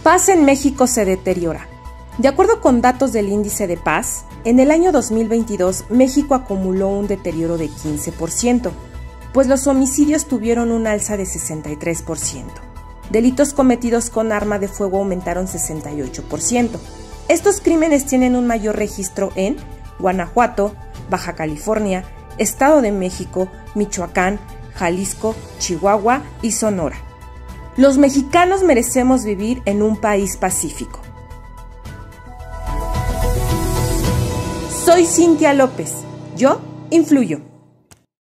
Paz en México se deteriora. De acuerdo con datos del Índice de Paz, en el año 2022 México acumuló un deterioro de 15%, pues los homicidios tuvieron un alza de 63%. Delitos cometidos con arma de fuego aumentaron 68%. Estos crímenes tienen un mayor registro en Guanajuato, Baja California, Estado de México, Michoacán, Jalisco, Chihuahua y Sonora. Los mexicanos merecemos vivir en un país pacífico. Soy Cintia López. Yo influyo.